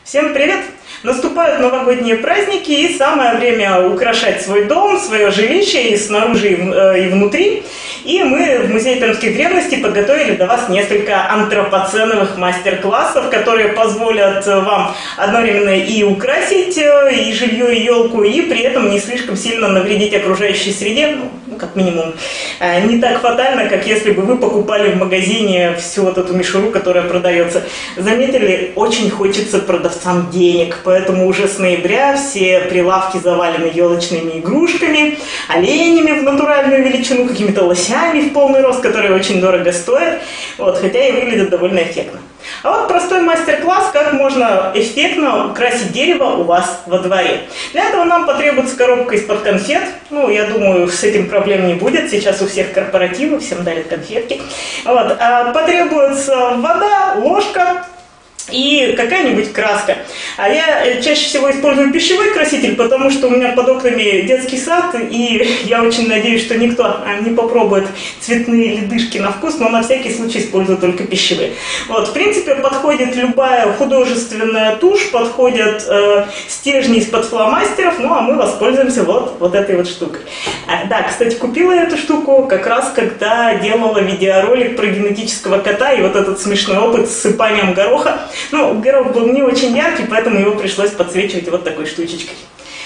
Всем привет! Наступают новогодние праздники, и самое время украшать свой дом, свое жилище и снаружи, и внутри. И мы в Музее пермских древностей подготовили для вас несколько антропоценовых мастер-классов, которые позволят вам одновременно и украсить и жилье, и елку, и при этом не слишком сильно навредить окружающей среде, ну, как минимум, не так фатально, как если бы вы покупали в магазине всю вот эту мишуру, которая продается. Заметили, очень хочется продавцам денег, поэтому уже с ноября все прилавки завалены елочными игрушками, оленями в натуральную величину, какими-то лосями в полный рост, которые очень дорого стоят, вот, хотя и выглядят довольно эффектно. А вот простой мастер-класс, как можно эффектно украсить дерево у вас во дворе. Для этого нам потребуется коробка из-под конфет. Ну, я думаю, с этим проблем не будет. Сейчас у всех корпоративы, всем дарят конфетки. Вот. Потребуется вода, ложка и какая-нибудь краска. А я чаще всего использую пищевой краситель, потому что у меня под окнами детский сад, и я очень надеюсь, что никто не попробует цветные ледышки на вкус, но на всякий случай использую только пищевые. Вот, в принципе, подходит любая художественная тушь, подходят стержни из-под фломастеров, ну а мы воспользуемся вот этой вот штукой. Да, кстати, купила я эту штуку как раз, когда делала видеоролик про генетического кота, и вот этот смешной опыт с сыпанием гороха. Ну, горох был не очень яркий, поэтому его пришлось подсвечивать вот такой штучечкой.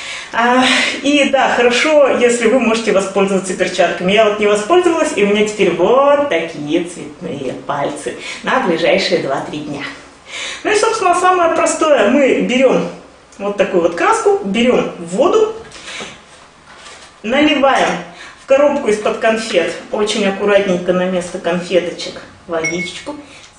И да, хорошо, если вы можете воспользоваться перчатками. Я вот не воспользовалась, и у меня теперь вот такие цветные пальцы на ближайшие 2-3 дня. Ну и, собственно, самое простое. Мы берем вот такую вот краску, берем воду, наливаем в коробку из-под конфет, очень аккуратненько на место конфеточек, водичку.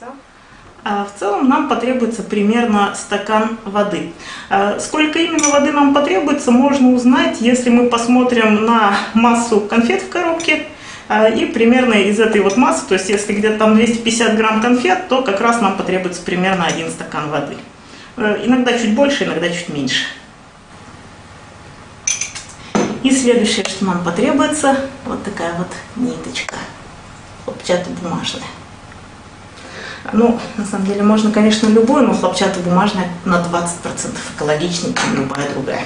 В целом нам потребуется примерно стакан воды. Сколько именно воды нам потребуется, можно узнать, если мы посмотрим на массу конфет в коробке. И примерно из этой вот массы, то есть если где-то там 250 грамм конфет, то как раз нам потребуется примерно 1 стакан воды. Иногда чуть больше, иногда чуть меньше. И следующее, что нам потребуется, вот такая вот ниточка, хлопчатобумажная. Ну, на самом деле, можно, конечно, любую, но хлопчатобумажная на 20% экологичнее, чем любая другая.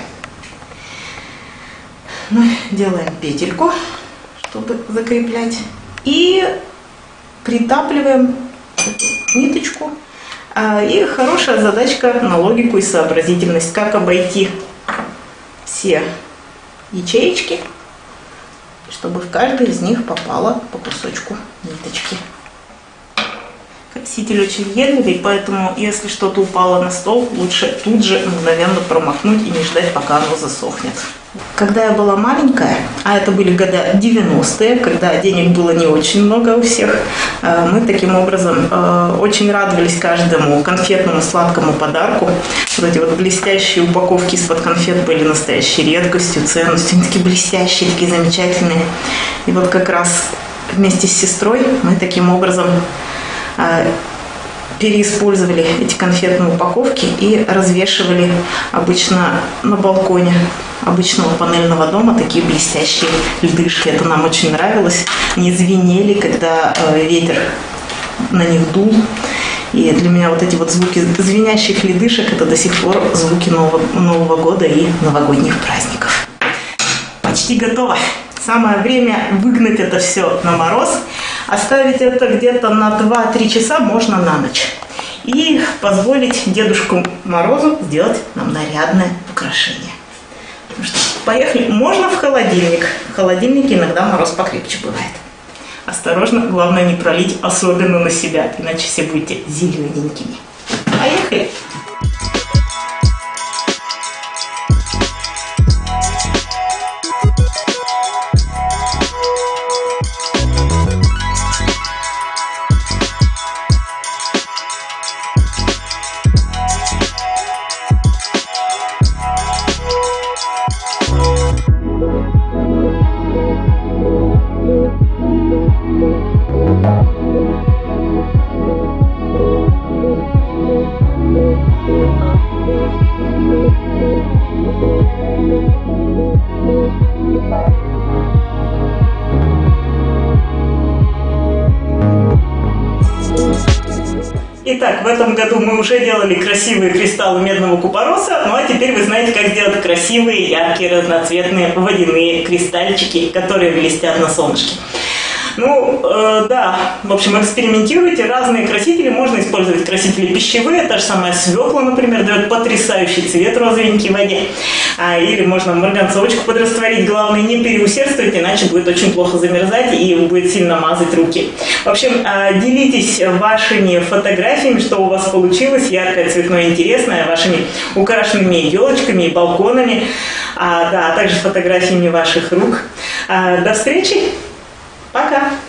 Мы делаем петельку, чтобы закреплять. И притапливаем ниточку. И хорошая задачка на логику и сообразительность. Как обойти все ячеечки, чтобы в каждой из них попало по кусочку ниточки. Краситель очень въедливый, поэтому если что-то упало на стол, лучше тут же мгновенно промокнуть и не ждать, пока оно засохнет. Когда я была маленькая, а это были года 90-е, когда денег было не очень много у всех, мы таким образом очень радовались каждому конфетному сладкому подарку. Вот эти вот блестящие упаковки из-под конфет были настоящей редкостью, ценностью. Они такие блестящие, такие замечательные. И вот как раз вместе с сестрой мы таким образом переиспользовали эти конфетные упаковки и развешивали обычно на балконе обычного панельного дома такие блестящие ледышки. Это нам очень нравилось. Они звенели, когда ветер на них дул. И для меня вот эти вот звуки звенящих ледышек — это до сих пор звуки Нового года и новогодних праздников. Почти готово. Самое время выгнать это все на мороз. Оставить это где-то на 2-3 часа можно на ночь. И позволить Дедушку Морозу сделать нам нарядное украшение. Ну что, поехали. Можно в холодильник. В холодильнике иногда мороз покрепче бывает. Осторожно, главное не пролить, особенно на себя, иначе все будете зелененькими. Поехали! Thank you. Итак, в этом году мы уже делали красивые кристаллы медного купороса, ну а теперь вы знаете, как сделать красивые, яркие, разноцветные водяные кристальчики, которые блестят на солнышке. Да, в общем, экспериментируйте. Разные красители. Можно использовать красители пищевые. Та же самая свекла, например, дает потрясающий цвет розовенький в воде. Или можно марганцовочку подрастворить. Главное, не переусердствуйте, иначе будет очень плохо замерзать и будет сильно мазать руки. В общем, делитесь вашими фотографиями, что у вас получилось, яркое, цветное, интересное, вашими украшенными елочками и балконами, а также фотографиями ваших рук. До встречи! Пока!